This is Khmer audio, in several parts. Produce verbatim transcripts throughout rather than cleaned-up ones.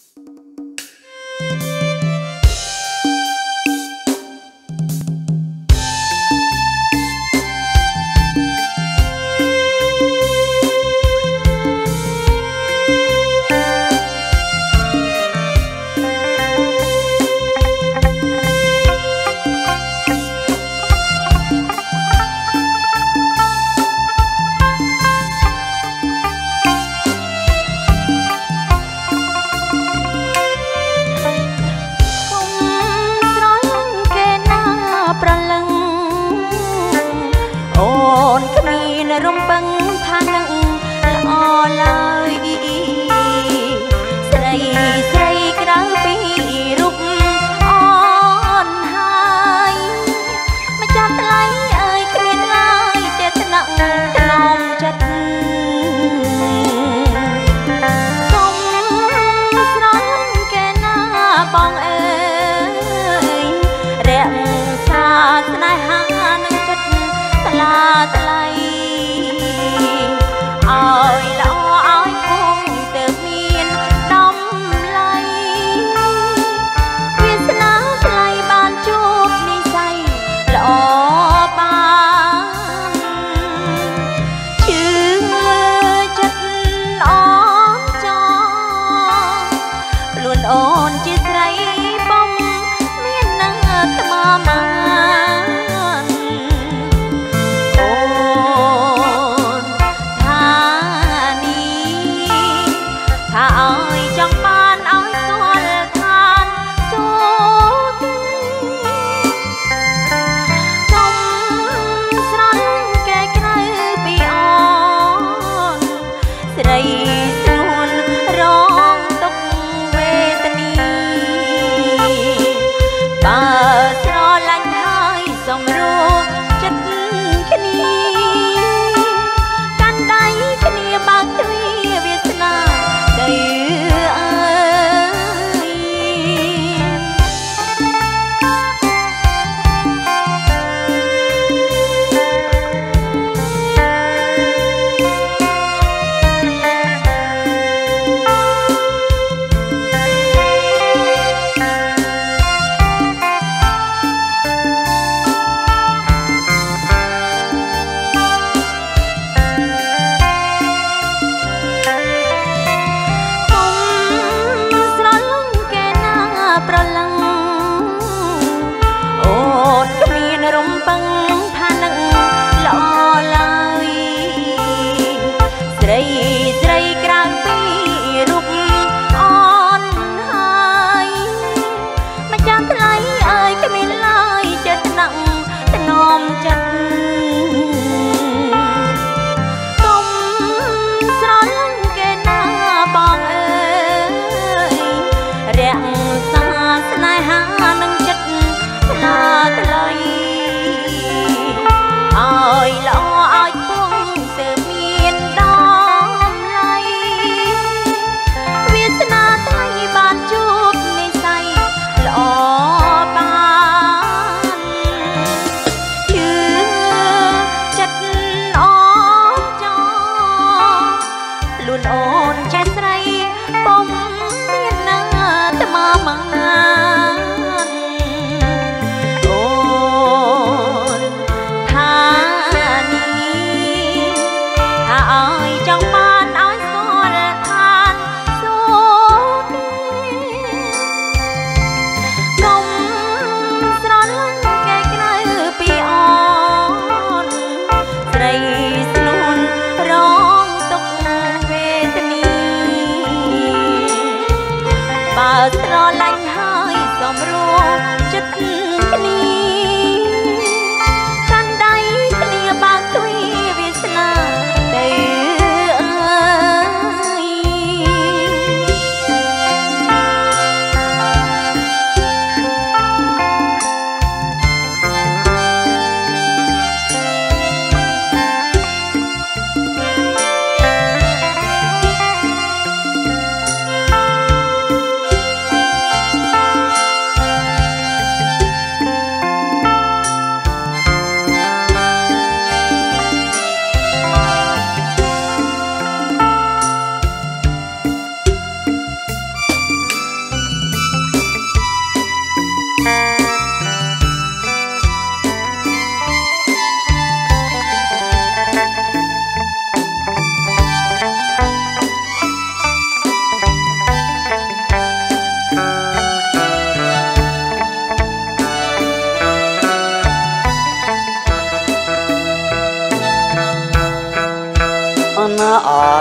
เ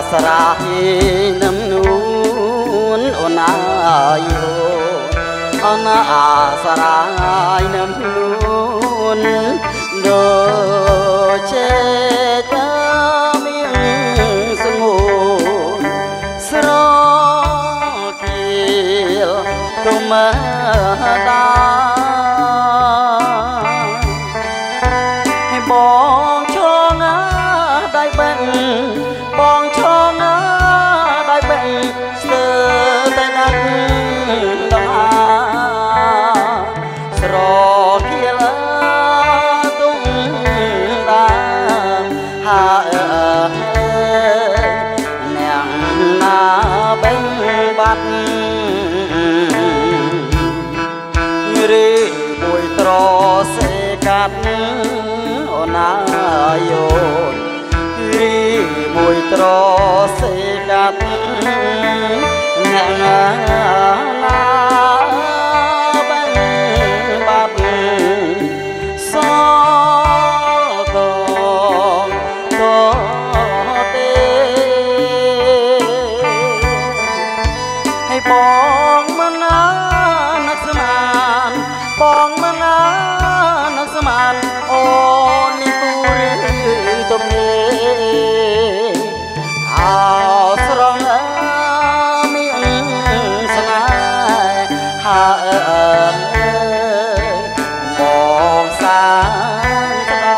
สรายน้ำนูนโอนายโอนาสรายน้ำนูนโดเชจามีสงบสรเกียวตุมาดาให้บองชงาได้เป็นบองชงาได้เป็นเสือแต่นั้นดาสรเกียวตุงดาหาเอ๋แนงนาเป็นบัดรีบวยตรอเสกัดโอนายนรีบวยตรอเสกัดแนงนาเป็นบัดสอตตเตให้ปองมันนานักสมานปองมันนานักสมานโอนิปุริตบเนเอาสรองมีสนายหาเอ๋มองสารตา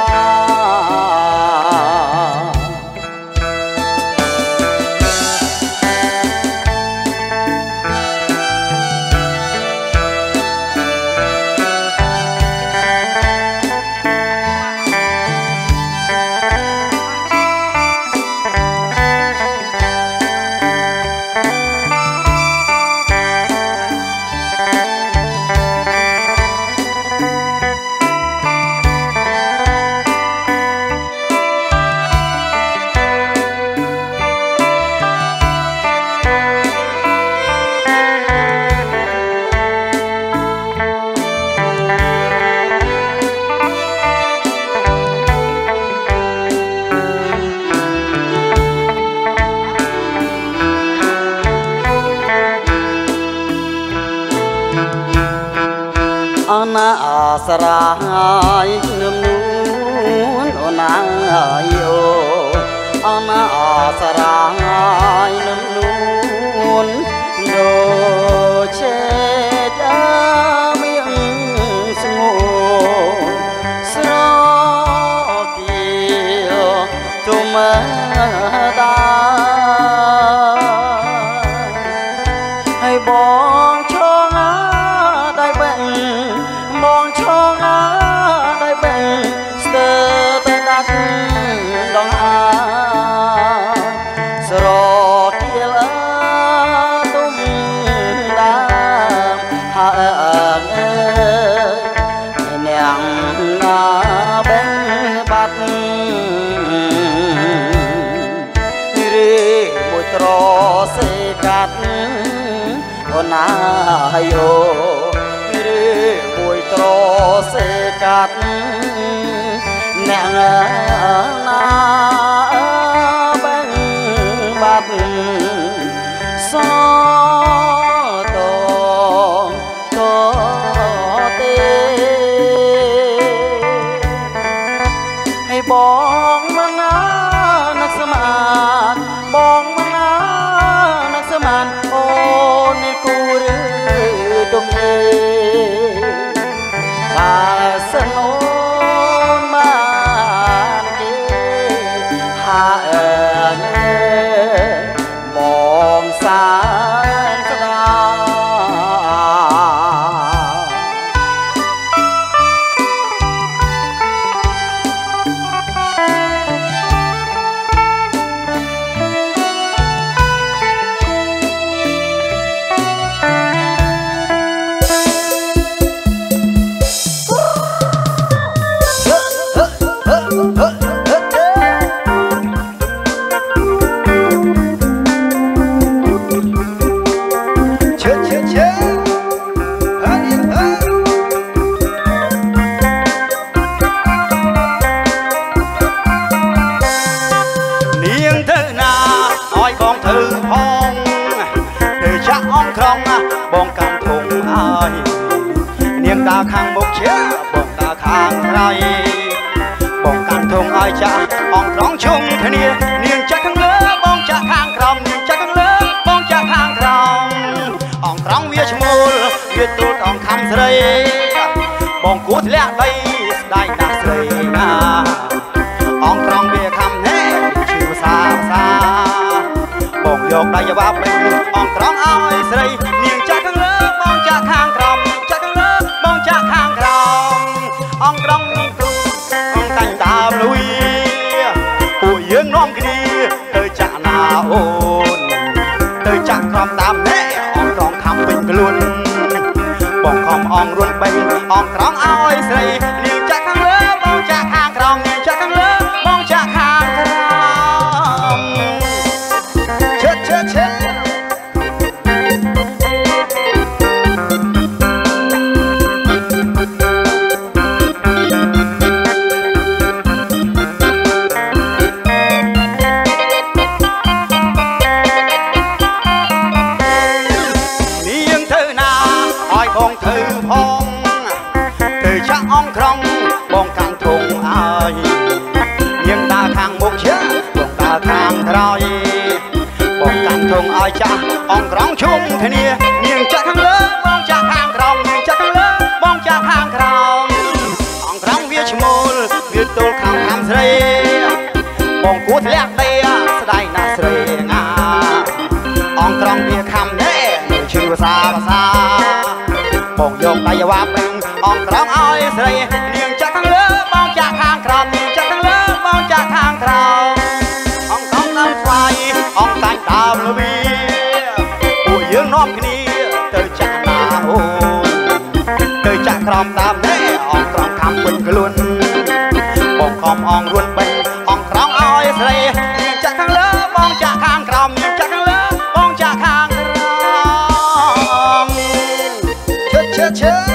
อนาสรายน้ำนูนโอนายโออนาสรายน้ำนูนโดเชจามีสงบสรเกียวตุมาดาให้บองชงาได้เป็นมองชงาได้เป็นสเตอร์แต่ดักดองอาสรเกียวตุ้มดามหาเอ๋แนงนาเป็นบัดรีมวยตรอเสกัดโอนายโอบวยตรอเสกัดแนงนาเป็นบัดสอตตเตให้บองมันนานักสมานบองมันนานักสมานโอในกูรือตรงเอปาสนนมานเกหาเอ๋มองสารក្រងបងកាន់ធុងអើយនាងតាខាងមុខជាបងតាខាងក្រោយបងកាន់ធុងអើយចាបងក្រងជុំគ្នានាងចាក់ខាងលើបងចាក់ខាងក្រោមនាងចាក់ខាងលើបងចាក់ខាងក្រោមអងក្រងវាឈ្មោលវាទូតអងខំស្រីបងគួរធ្លាក់ដីស្ដាយដាស់ស្រីណាអងក្រងវាខំណែឈឺសាសាបងយកដៃយ៉ាប់វិញអងក្រងអើយស្រីនាងចាក់ខាងលើបងចាក់ខាងក្រោមចាក់ខាងលើបងចាក់ខាងក្រោមអងក្រងនឹងគ្រូអងកាញ់ដើមលុយពួកយើងនាំគ្នាទៅចាក់ណាអូនទៅចាក់ក្រោមតាមណែអងក្រងខំវិញខ្លួនបងខំអងរួនបេញអងក្រងអើយស្រីនាងចាក់ខាងលើបងចាក់ខាងក្រោមនាងចាក់ខាងលើបងចាក់ខាងក្រោមជិតជិតជិតបងធ្វើផងធ្វើចាក់អងក្រងបងកាន់ធុងអើយនាងតាខាងមុខជាបងតាខាងក្រោយបងកាន់ធុងអើយចាស់អងក្រងជុំគ្នានាងចាក់ខាងលើបងចាក់ខាងក្រោមនាងចាក់ខាងលើបងចាក់ខាងក្រោមអងក្រងវាឈ្មោលវាទល់ខាងខាំស្រីបងគួរធ្លាក់ដីស្ដាយណាស់ស្រីងាអងក្រងវាខំណែឈឺសាសាបងយកដៃយ៉ាប់វិញអងក្រងអើយស្រីនាងចាក់ខាងលើបងចាក់ខាងក្រោមនាងចាក់ខាងលើបងចាក់ខាងក្រោមអងក្រងដើមស្វាយអងតាញ់ដើមល្វីពួកយើងនាំគ្នាទៅចាក់ណាអូនទៅចាក់ក្រោមដើមណែអងក្រងខំពេញខ្លួនបងខំអងរួនបេញអងក្រងអើយស្រីនាងចាក់ខាងលើបងចាក់ខាងក្រោមនាងចាក់ខាងលើបងចាក់ខាងក្រោមជិតជិត